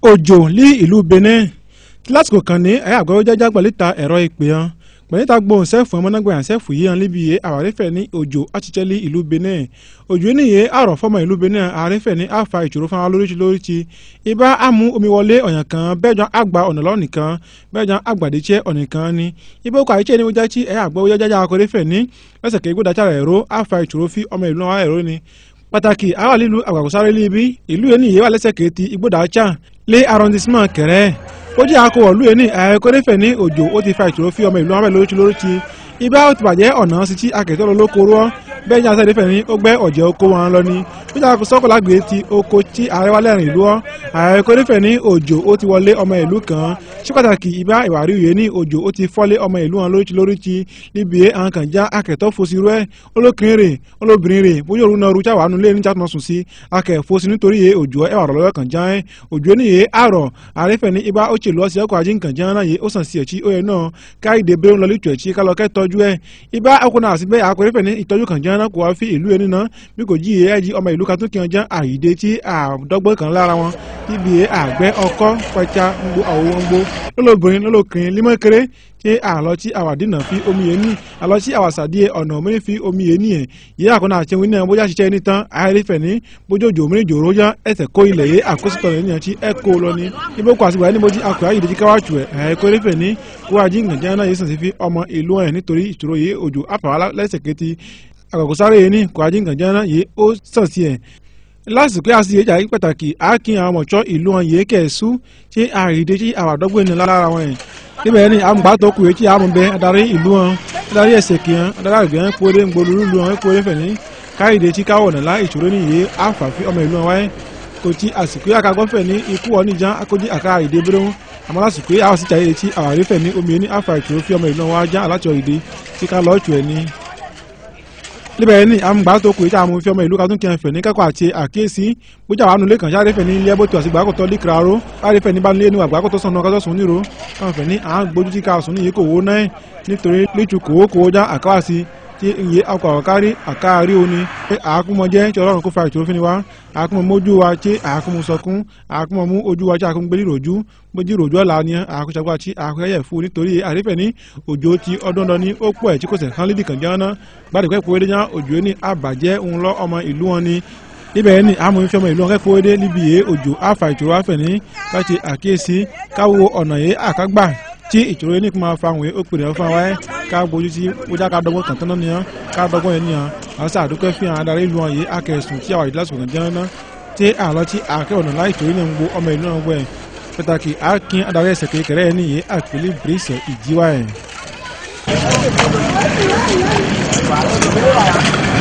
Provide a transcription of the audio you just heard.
òjò ní ìlú Benin lásìkò kan ní ẹ̀yà àgbẹ̀wò jẹ́jẹ́ gbọ̀lítà ẹ̀rọ ìpè hàn gbọ̀lítà gbóhùn sẹ́fù ọmọnágbé àǹsẹ́fù yìí hàn níbi yìí àwárẹ́fẹ̀ ní òjò àtìchẹ́lì ìlú Benin òjò níye àrọ̀ fọmọ ìlú Benin àrẹ́fẹ̀ ní àfa ìṣòro fún wa lóríṣiríṣi ibà àmú omi wọlé ọ̀yàn kan bẹ́ẹ̀jọ àgbà ọ̀nà lọ́nìkan bẹ́ẹ̀jọ àgbàdìchẹ́ ọ̀nìkan ni ibà òkú àyíṣẹ́ ní wọ́n jáde ẹ̀yà àgbẹ̀wò jẹ́jẹ́ akọ̀rẹ́fẹ̀ ní lẹ́sẹ̀kẹ́ igbódàjà ẹ̀rọ àfa ìṣòro fi ọmọ ìlú náà ẹ̀rọ ni pàtàkì àwọn lílu àgbàkọ̀sáré líbi ìlú yẹn ní ìyẹ́wà lẹ́sẹ̀kẹ́ ti igbódàjà lé arrondissement Kẹ̀rẹ́ ó jẹ́ akọ̀wọ̀lú yẹn ní àyẹ̀kọ́rẹ́fẹ̀ ní òjò ó ti fa ìṣòro fi ọmọ ìlú náà lóríṣiríṣi ibà ó ti bàjẹ́ ọ̀nà sí tí akẹ́tọ́ lóko rọ́ bẹ́ẹ̀ ní asẹ́dẹ́fẹ̀ ní ó gbẹ́ ọ̀jẹ̀ oko wọn lọ ní bíjà sọ́kọ̀lá gbé ti oko tí ààrẹ wa lẹ́rìn ìlú ọ́ àyẹ̀kọ́rẹ́fẹ̀ ní òjò ó ti wọlé ọmọ ìlú kan ṣé pàtàkì ibà ìwàrí yẹn ní òjò ó ti fọ́lé ọmọ ìlú wọn lóríṣiríṣi níbi àwọn kan já akẹ́tọ́ fosi rẹ́ olókìnrin rè olóbìnrin rè bóyá òru náà rújà wà nulẹ̀ ní jàtúmọ̀ sùn sí akẹ́fosi nítorí yẹ òjò ẹwà rọ̀lọ́wọ́ kan já ẹ́ òjò ní yẹ àrọ̀ àrẹ́fẹ̀ ní ibà ó ṣèlú ọ̀sẹ̀ ọkọ̀ ajé nǹkan já náà yẹ ó sàn sí ẹ̀chí ó yẹ náà káyìdé bẹ́ẹ̀ ń lọ lítú ẹ̀chí kálọ̀ kẹ́tọ́jú ẹ̀ ibà ọkùnrin àti bẹ́ẹ̀ akọ̀rẹ́fẹ̀ ní ìtọ́jú kan já náà kò wá fi ìlú ẹni náà bí kò jí ẹ̀ jí ọmọ ìlú kan tún kí wọn já àyídé tí àdọ́gbọ́n kan lára wọn níbi àgbẹ̀ ọkọ́ pẹ̀cha ńgbó àwọn ńgbó lọ́lọ́bìnrin lọ́lọ́kùnrin límọ̀kéré ṣé àlọ́ tí àwàdìnà fi omi yẹn ní àlọ́ tí àwàsàdíẹ ọ̀nà òmìnir fi omi yẹn ní ẹ̀ yìí àkọ́nà àti ẹ̀wọ̀n náà bóyá ṣiṣẹ́ ní tán àìrífẹ̀ ní bójójò òmìnir jòrò yá ẹsẹ̀ kó ilẹ̀ yẹ àkóṣìtọ̀ rẹ̀ níyàn tí ẹ kó lọ ní ibi kó àṣìgbà ní mojí akọ̀ ayé ìdíjí káwájú ẹ̀ ẹ̀kọ́ rífẹ̀ ní kó ají ngànjá náà yìí sàn sí fi ọmọ ìlú ẹ̀ nítorí ìṣòro yìí òjò àfàwálá lẹ́sẹ̀kẹ́tì àkọ́kọ́sáré yìí ní kó ají ngànjá náà yìí ó sàn sí ẹ̀ lásìkò àti ìyẹjà yìí pàtàkì àákín àwọn ọmọọ̀ṣọ́ ìlú wọn yìí kẹ̀ẹ́sù ṣé àrídé tí àwàdọ́gbò ní lára wọn yìí níbẹ̀ ni àwọn gbàtọ́ kù etí àwọn bẹ adarí ìlú wọn adarí ẹsẹ̀ kì hàn adarí àgbẹ̀ wọn kóore ń gbolo lulu wọn kóore fẹ̀ ní káyìdé tí káwọ̀ nàlá ìṣòro nìyí àfàfi ọmọ ìlú wọn wáyé kò tí àsìkò àkàgbọ́fẹ̀ ní ikú wọn níjà akójí àká ìdè bẹ́rẹ̀ wọn àmọ́ lásìkò àwọn sì jàyè tí àwárí fẹ̀ ní omi ní àfà ìṣòro fi ọmọ ìlú wọn wájá aláṣọ ìdè tí ká lọ́ọ́ tù ẹ̀ ní níbẹ̀ ni àmúgbà tó kù ìta àmúfi ọmọ ìlú katún kẹfẹ̀ ní kẹ́kọ̀ọ́ àti àkíyèsí bójà wà nulẹ̀ kàn sáré fẹ̀ ní ilé ẹbọ̀tò àti gbàkọ̀tọ̀ líkìraró sáré fẹ̀ ní bá nílé ní àgbàkọ̀tọ̀ sọ̀nà ọkọ̀ sọ̀nù nírò káwọn fẹ̀ ní àwọn gbójú tí káwọn sùn ní yìí kò wó náà nítorí lẹ́tù kòwó já àkáwàsí tí iye ọkọ̀ àwọ̀kárí àkáàrí òní pé àákúmọ̀ jẹ́ tí ọlọ́run kó fa ìṣòro fún wa àákúmọ̀ mójú wa tí àákúmọ̀ sọkún àákúmọ̀ mú ojú wa tí àákúmọ̀ gbé ròjú bójú ròjú ọ̀la ni àákúṣàgbà tí àákúṣàyẹ̀ fún nítorí àrífẹ̀ ní òjò ti ọdún ní ó pọ̀ ẹ̀ tí kò sẹ̀ hàn lídì kàn jẹ́ náà gbàdúgbẹ́ pòwédé yá òjò ní àbàjẹ́ òun lọ ọmọ ìlú wọn ni níbẹ̀ ni àmọ́ ìfẹ́ ọmọ ìlú wọn kẹ́kọ̀ọ́ dé níbi yìí òjò àfà ìṣòro àfẹ̀ ní káṣe àkíyèsí káwo ọ̀nà yìí àkágbà tí ìṣòro yìí ní kí máa fa àwọn ó pèrè fún wa ká bójú sí bójá ká dọ́gbọ́n kàn tán náà nìyẹn ká dọ́gbọ́n yẹn nìyẹn àwọn sáà dúpẹ́ fi hàn adarí ìlú wọn yìí akẹ́sùn tí àwọn ìdílásùn kan jẹ́ náà tí àlọ́ tí àkẹ́ ọ̀nà láì ìṣòro náà ń gbó ọmọ ìlú náà wẹ̀ pàtàkì àkín adarí ẹsẹ̀ kékeré ẹ̀ nìyí àpèlé bírísẹ̀ ìjíwá ẹ̀.